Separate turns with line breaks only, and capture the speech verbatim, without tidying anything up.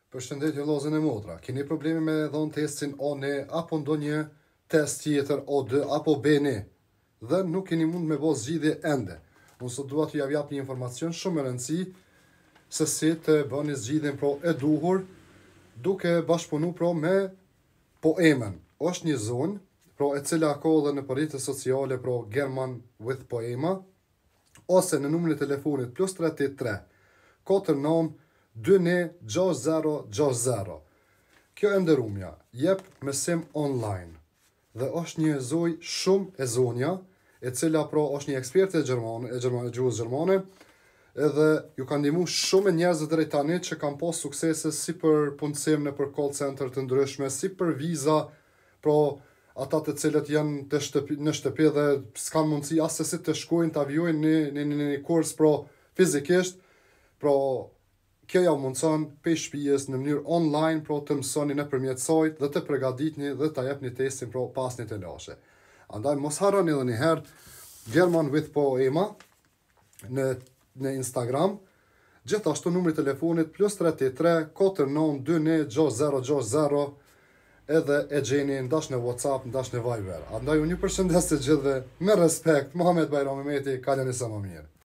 Përshëndetje vëllezër e motra. Keni probleme me dhon testin O N E apo ndonjë test tjetër O D apo B N E dhe nuk keni mund me bë zgjidhje ende. Unë sot dua t'ju jap një informacion shumë e rëndësi se si të bëni zgjidhjen pro e duhur duke bashkëpunu pro me Poemën. Është një zonë pro e cila ka edhe në rrjetet sociale pro German with Poema ose në numrin e telefonit plus tre tetër tre katër nëntë dy një gjashtë zero gjashtë zero. Kjo e ndërumja jep mësim online dhe është një zoj shumë e zonja e cila pro është një eksperte gjermane, e gjermane, gjuhës gjermane, edhe ju kanë ndihmu shumë njerëz deri tani që kanë pas suksese si për punësim në për call center të ndryshme, si për viza, pro ata të cilët janë të shtëpi, në shtëpi dhe s'kan mundësi as se si të shkojnë të avjojnë një, një, një, një kurs pro fizikisht, pro kjo ja mundson pe shtëpisë në mënyrë online pro të mësoni nëpërmjet sajt dhe të përgatitni dhe ta jepni testin pro pas një të lashe. Andaj mos harroni edhe një herë German with Poema në në Instagram, gjithashtu numri i telefonit plus tre tetër tre katër nëntë dy një gjashtë zero gjashtë zero edhe e gjeni ndash në WhatsApp, ndash në Viber. Andaj unë ju përshëndes të gjithëve me respekt, Muhamet Bajram Mehmeti, kalani sa më mirë.